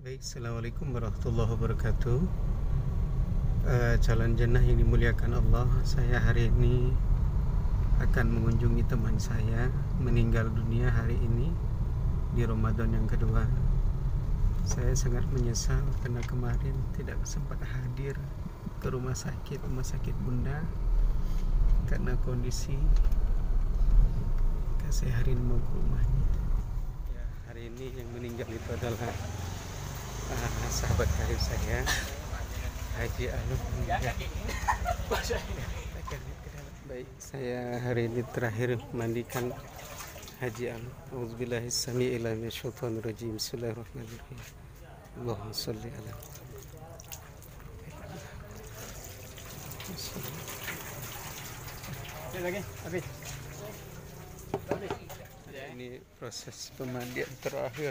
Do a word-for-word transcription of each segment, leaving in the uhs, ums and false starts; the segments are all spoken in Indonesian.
Baik, Assalamualaikum warahmatullahi wabarakatuh. uh, Calon jannah yang dimuliakan Allah, saya hari ini akan mengunjungi teman saya meninggal dunia hari ini di Ramadan yang kedua. Saya sangat menyesal karena kemarin tidak sempat hadir ke rumah sakit, rumah sakit Bunda, karena kondisi. Saya hari ini mau ke rumahnya. Ya, hari ini yang meninggal itu adalah uh, sahabat karib saya, Haji Aluf meninggal. Baik, saya hari ini terakhir mandikan Haji Aluf. Auzubillahi samii'il alim minasyaitonir rajim. Bismillahirrahmanirrahim. Allahumma shalli ala lagi habis. Ini proses pemandian terakhir.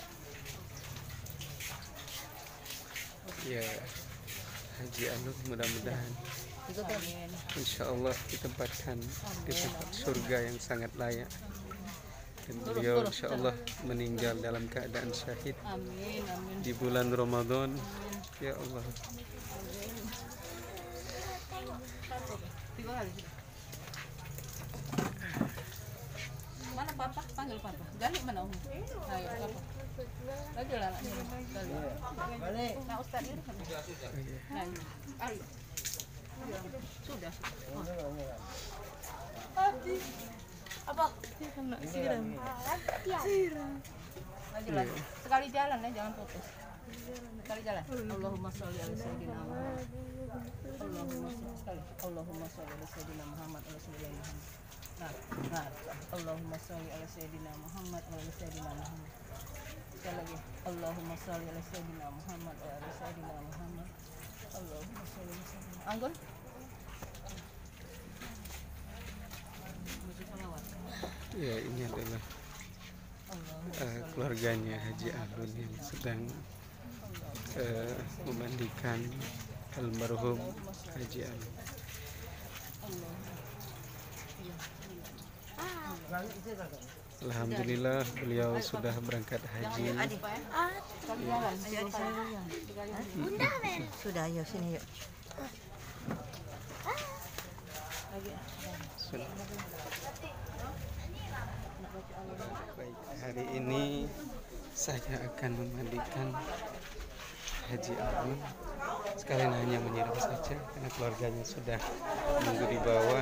Ya, Haji Aluf mudah-mudahan insya Allah ditempatkan di tempat surga yang sangat layak, dan beliau insya Allah meninggal dalam keadaan syahid di bulan Ramadan. Ya Allah, mana papa? Panggil papa. Gali mana om? Ayo papa. Lagi lah nak gali. Balik. Nah Ustaz ini kan. Ayo. Ayo. Sudah. Hati. Apa? Kena siram. Siram. Lagi lagi. Sekali jalan ya, jangan putus. Sekali jalan. Allahumma sholli ala sayyidina Muhammad. Allahumma sholli sekali. Allahumma sholli ala sayyidina Muhammad wa sallallahu Muhammad. Nah, nah, Allahumma sholli ala sayyidina Muhammad wa ala sayyidina Muhammad. Sekali lagi. Allahumma sholli ala sayyidina Muhammad wa ala sayyidina Muhammad. Allahumma sholli ala sayyidina Anggun. ya ini adalah uh, keluarganya Haji Alun yang sedang uh, memandikan almarhum Haji Alun. Alhamdulillah beliau sudah berangkat haji. Sudah, ayo sini yuk. Baik, hari ini saya akan memandikan Haji Alun. Sekalian hanya menyiram saja karena keluarganya sudah menunggu di bawah.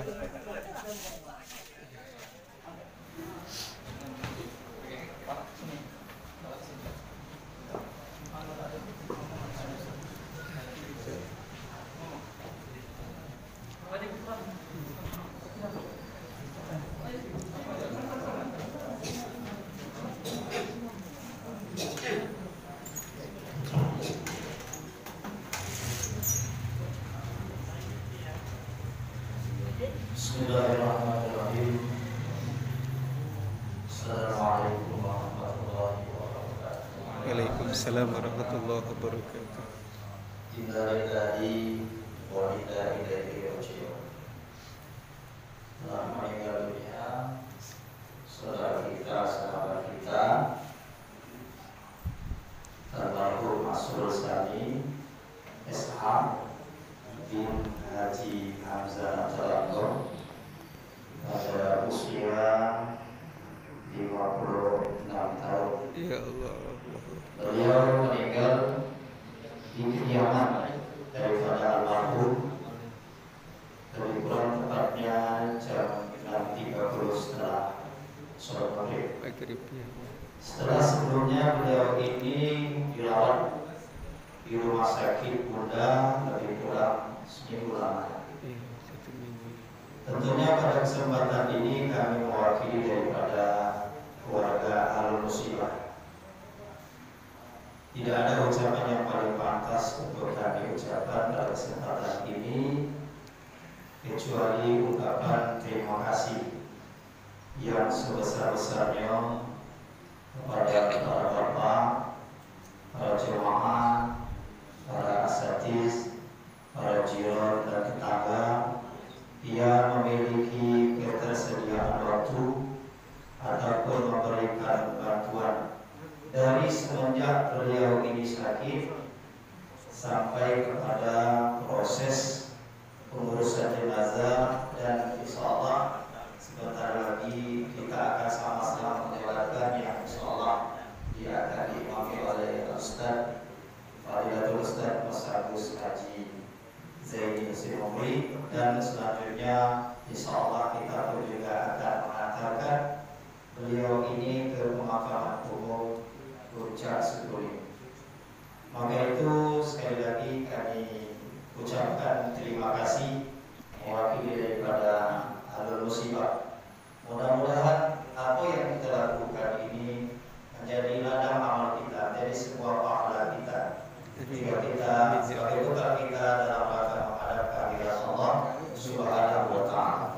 Bismillahirrahmanirrahim. Assalamualaikum warahmatullahi wabarakatuh. Waalaikumsalam warahmatullahi wabarakatuh. Inna lillahi wa inna ilaihi raji'un. Telah meninggal dunia saudara kita, sahabat kita, almarhum Masrur Sani S H bin Haji Hamzah Jalangkor pada usia lima puluh enam tahun. Ya Allah. Beliau meninggal di kediaman daripada almarhum lebih kurang tepatnya jam enam tiga puluh setelah sholat maghrib. Maghrib ya. Setelah sebelumnya beliau ini dirawat di rumah sakit Bunda lebih kurang seminggu lamanya. Iya, satu minggu. Tentunya pada kesempatan ini kami mewakili daripada keluarga Alun Musibah. Tidak ada ucapan yang paling pantas untuk kami ucapkan pada kesempatan ini kecuali ungkapan terima kasih yang sebesar-besarnya kepada para bapak, para jemaah, para asatiz, para jiran dan tetangga yang memiliki ketersediaan waktu ataupun memberikan bantuan dan dari semenjak beliau ini sakit sampai kepada proses pengurusan jenazah, dan insya Allah sebentar lagi kita akan sama-sama menjalankan yang insya Allah dia akan diimami oleh Ustaz Fadilatul Ustaz Mas Agus Haji Zaini Simomri, dan selanjutnya insya Allah kita pun juga akan mengantarkan beliau ini ke pemakaman umum Puncak Setuling. Maka itu sekali lagi kami ucapkan terima kasih mewakili daripada Alul Musibah. Mudah-mudahan apa yang kita lakukan ini menjadi ladang amal kita, menjadi sebuah pahala kita. Jika kita sebagai bekal kita dalam rangka menghadap kehadirat Allah Subhanahu wa Ta'ala.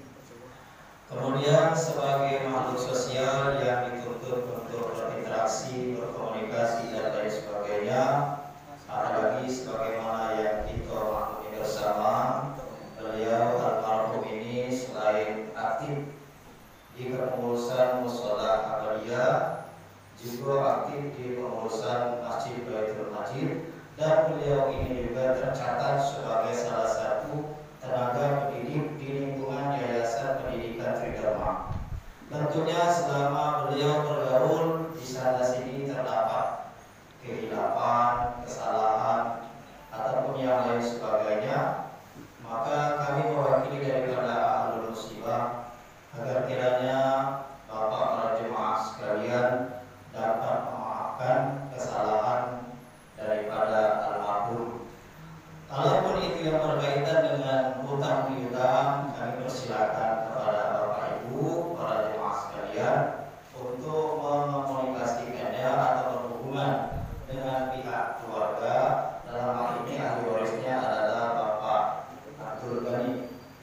Kemudian sebagai makhluk sosial yang dituntut untuk berinteraksi, berkomunikasi dan lain sebagainya, apalagi sebagaimana yang kita maklumi bersama, beliau almarhum ini selain aktif di kepengurusan Mushola Amaliyah, juga aktif di pengurusan Masjid Baitul Majid, dan beliau ini juga tercatat sebagai salah satu tenaga pendidik di lingkungan Yayasan Pendidikan Tridharma. Tentunya selama beliau bergaul di sana sini terdapat kehilapan, kesalahan, ataupun yang lain sebagainya, maka kami mewakili daripada Ahlul Musibah agar kiranya Bapak para jemaah sekalian dapat memaafkan kesalahan daripada almarhum. Kalaupun itu yang berkaitan dengan hutang piutang, kami persilakan kepada Bapak Ibu para jemaah sekalian untuk mengomunikasikannya atau berhubungan dengan pihak keluarga. Dalam hal ini ahli warisnya adalah Bapak Abdul Ghani.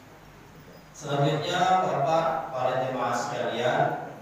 Selanjutnya Bapak para jemaah sekalian,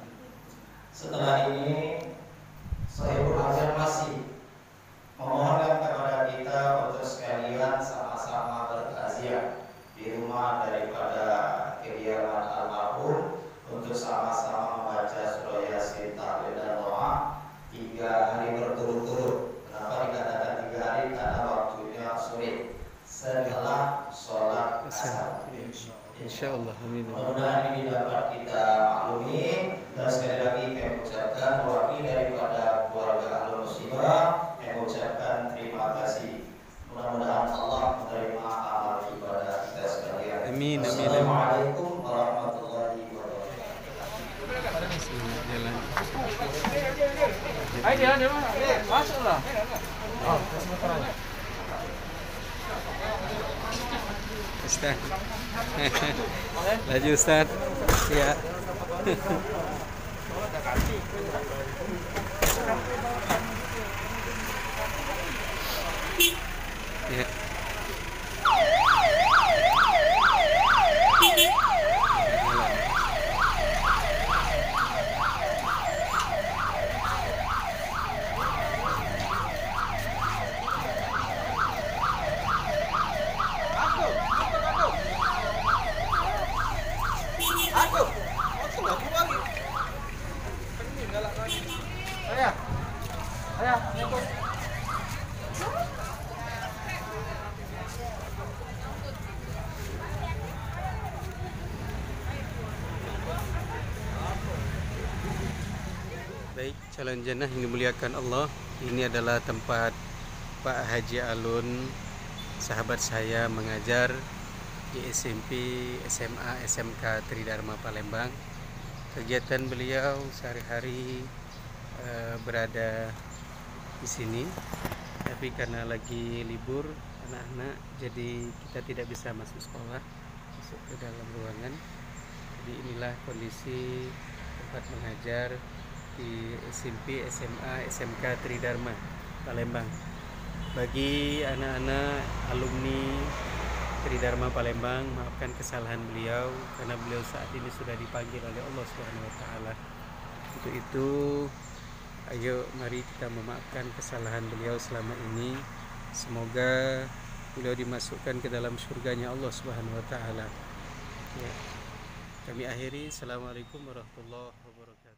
setelah ini saya berafirmasi memohonkan kepada kita untuk sekalian sama-sama bertakziah di rumah daripada kediaman almarhum untuk sama-sama membaca surah Yasin, tahlil dan doa tiga hari berturut-turut. Kenapa dikatakan tiga hari? Karena waktunya sulit setelah sholat asar. Insya Allah, amin. Mudah-mudahan ini dapat kita maklumi, dan sekali lagi kami ucapkan mewakili daripada keluarga Ahlul Musibah, kami ucapkan terima kasih. Mudah-mudahan Allah menerima amal ibadah kita sekalian. Amin, amin. Assalamualaikum warahmatullahi wabarakatuh. Jalan. Ayo jalan dulu, masuklah. Oh, sebentar. Ustaz. Laju Ustaz. Ya. Ya. Ayah, ayah, itu. Baik, calon jannah yang dimuliakan Allah, ini adalah tempat Pak Haji Alun, sahabat saya, mengajar di S M P, S M A, S M K Tridharma Palembang. Kegiatan beliau sehari-hari uh, berada di sini, tapi karena lagi libur anak-anak, jadi kita tidak bisa masuk sekolah, masuk ke dalam ruangan. Jadi inilah kondisi tempat mengajar di S M P, S M A, S M K Tridharma Palembang. Bagi anak-anak alumni Tridharma Palembang, maafkan kesalahan beliau karena beliau saat ini sudah dipanggil oleh Allah Subhanahu wa Ta'ala. Untuk itu, ayo mari kita memaafkan kesalahan beliau selama ini. Semoga beliau dimasukkan ke dalam surganya Allah Subhanahu wa Ta'ala. Ya. Kami akhiri. Assalamualaikum warahmatullahi wabarakatuh.